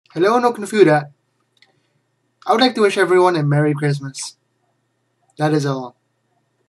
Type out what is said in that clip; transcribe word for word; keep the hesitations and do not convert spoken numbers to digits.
Hello, no Knufura. I would like to wish everyone a Merry Christmas. That is all.